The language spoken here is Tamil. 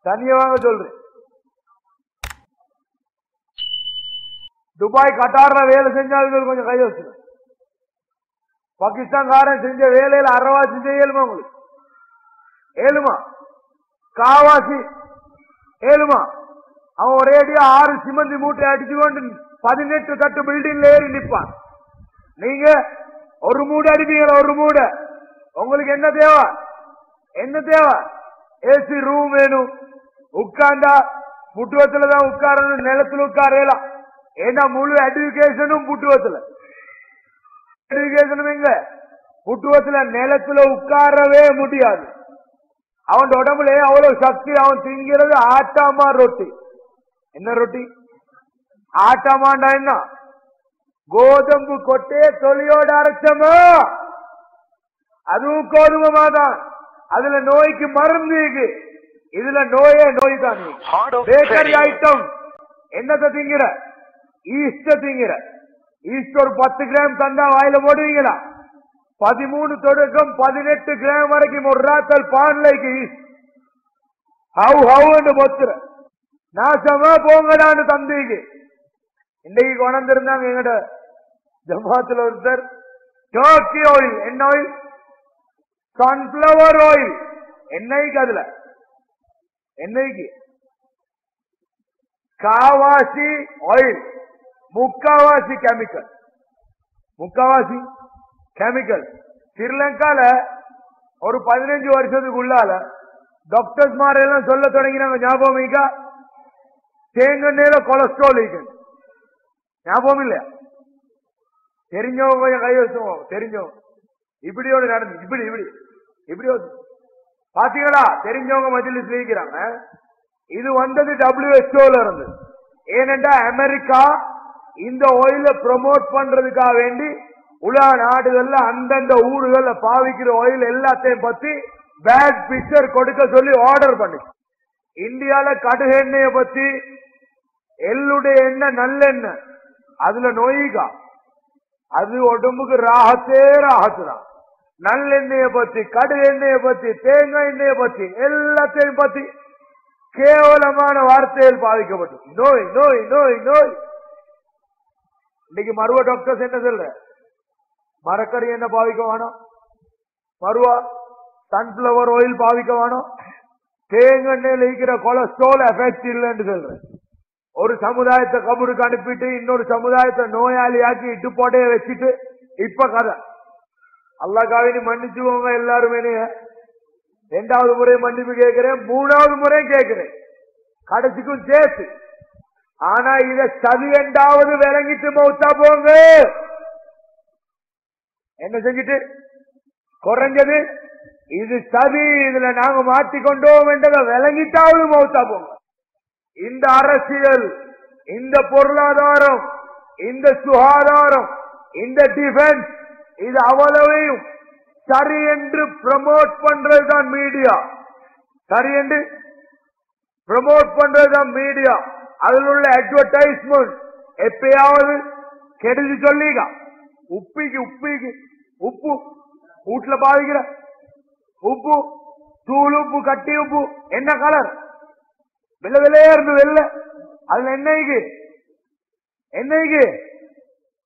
தனியாக சொல்றேன். துபாய் கட்டார்ல வேலை செஞ்சாலும் கொஞ்சம் கை வச்சு. பாகிஸ்தான்காரன் செஞ்ச வேலையில அறவாசி செய்யலுமா உங்களுக்கு? ஏழுமா? காவாசி ஏழுமா? அவன் ஒரேடியா 6 சிமெண்ட் மூட்டை அடிச்சு கொண்டு 18 தட்டு பில்டிங்ல ஏறி நிற்பான். நீங்க ஒரு மூடு அடிப்பீங்களா? ஒரு மூடு. உங்களுக்கு என்ன தேவை? என்ன தேவை? ஏசி ரூம் வேணும். உட்கார்ந்தா புட்டுவத்துல தான் உட்காரணும், நிலத்துல உட்காரலாம். ஏன்னா முழு எஜுகேஷனும் புட்டுவத்துல. எஜுகேஷனும் எங்க? புட்டுவத்துல. நிலத்துல உட்காரவே முடியாது. அவன் உடம்புல அவ்வளவு சக்தி. அவன் திங்கிறது ஆட்டாமா ரொட்டி. என்ன ரொட்டி? ஆட்டாமாண்டா என்ன? கோதம்பு கொட்டே தொலியோட அரைச்சமா, அதுவும் கோதுமை தான். அதுல நோய்க்கு மருந்து இருக்கு. இதுல நோயே நோய் தான். பேக்கரி ஐட்டம் என்னத்தை திங்கிற? ஈஸ்ட திங்கிற. ஈஸ்ட் ஒரு 10 கிராம் தந்தா வாயில போடுவீங்களா? 13 தொடக்கம் 18 கிராம் வரைக்கும் ஒரு ராத்தல் பான்லைக்கு ஈஸ்ட். ஹவு மொத்துற நாசமா போங்கடான்னு தந்திக்கு. இன்னைக்கு கொண்டிருந்தாங்க எங்கட ஜமாத்துல ஒருத்தர். Turkey oil. என்ன ஆயில்? Sunflower oil. என்னைக்கு? அதுல என்னைக்கு? காவாசி ஆயில். முக்காவாசி கெமிக்கல். முக்காவாசி கெமிக்கல். ஸ்ரீலங்கால ஒரு 15 வருஷத்துக்கு உள்ளால டாக்டர்ஸ் மாரெல்லாம் சொல்ல தொடங்கினாங்க. ஞாபகம்? தேங்கெண்ணெயில கொலஸ்ட்ரால் இருக்கு. ஞாபகம் இல்லையா? தெரிஞ்சவங்க கொஞ்சம் கை வச்சுவோம். தெரிஞ்சவங்க இப்படியோட நடந்து இப்படி இப்படி இப்படி பாத்தீங்களா? தெரிஞ்சவங்க மஜ்லிஸ்ல இருக்கிறாங்க. இது வந்தது WHO இருந்து. ஏனென்றா அமெரிக்கா இந்த ஆயில ப்ரமோட் பண்றதுக்காக வேண்டி உலக நாடுகள்ல அந்தந்த ஊர்கள்ல பாவிக்கிற ஆயில் எல்லாத்தையும் பத்தி பேட் பிக்சர் கொடுக்க சொல்லி ஆர்டர் பண்ணி. இந்தியால கடுகு எண்ணெய பத்தி, எள்ளுடைய எண்ணெய் நல்லெண்ணெய், அதுல நோய்கா, அது உடம்புக்கு ராகத்தே ராகத்து தான். நல்லெண்ணெய பத்தி, கடுகு எண்ணெய பத்தி, தேங்காய் எண்ணெய பத்தி, எல்லாத்தையும் பத்தி கேவலமான வார்த்தைகள் பாதிக்கப்பட்டு நோய் நோய் நோய் நோய். இன்னைக்கு மருவ டாக்டர்ஸ் என்ன சொல்ற? மரக்கறி என்ன பாவிக்க வேணும், மருவா சன்ஃபிளவர் ஆயில் பாவிக்க வேணும், தேங்கெண்ணெயில் இருக்கிற கொலஸ்ட்ரால் எஃபெக்ட் இல்லைன்னு சொல்ற. ஒரு சமுதாயத்தை கபருக்கு அனுப்பிட்டு இன்னொரு சமுதாயத்தை நோயாளியாக்கி இட்டு போட்டைய வச்சுட்டு இப்ப கதை. அல்லாஹ்காக மன்னிச்சுக்கோங்க எல்லாருமே. 2வது முறை மன்னிப்பு கேட்கிறேன், 3வது முறை கேட்கிறேன், கடைசிக்கும் சேர்த்து. ஆனா இத சதி 2வது விளங்கிட்டு மௌத்தா போங்க. என்ன செஞ்சிட்டு? குறைஞ்சது இது சதி, இதுல நாங்க மாட்டிக்கொண்டோம் என்றதை விளங்கிட்டாவது மௌத்தா போங்க. இந்த அரசியல், இந்த பொருளாதாரம், இந்த சுகாதாரம், இந்த டிஃபென்ஸ், இது அவ்வளவையும் சரி என்று ப்ரமோட் பண்றதுதான் மீடியா. சரி என்று ப்ரமோட் பண்றதுதான் மீடியா. அதில் உள்ள அட்வர்டைஸ்மெண்ட் எப்பயாவது கெடுதி சொல்லிக்கா? உப்பிக்கு உப்பிக்கு உப்பு வீட்டுல பாவிக்கிற உப்பு, தூள் உப்பு, கட்டி உப்பு, என்ன கலர்? வெள்ளை வெள்ளையா இருந்து வெள்ளை. அதுல என்னைக்கு